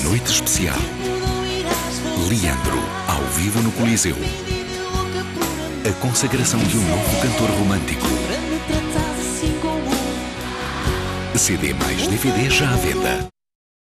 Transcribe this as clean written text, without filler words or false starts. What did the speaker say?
noite especial. Leandro, ao vivo no Coliseu. A consagração de um novo cantor romântico. CD mais DVD já à venda.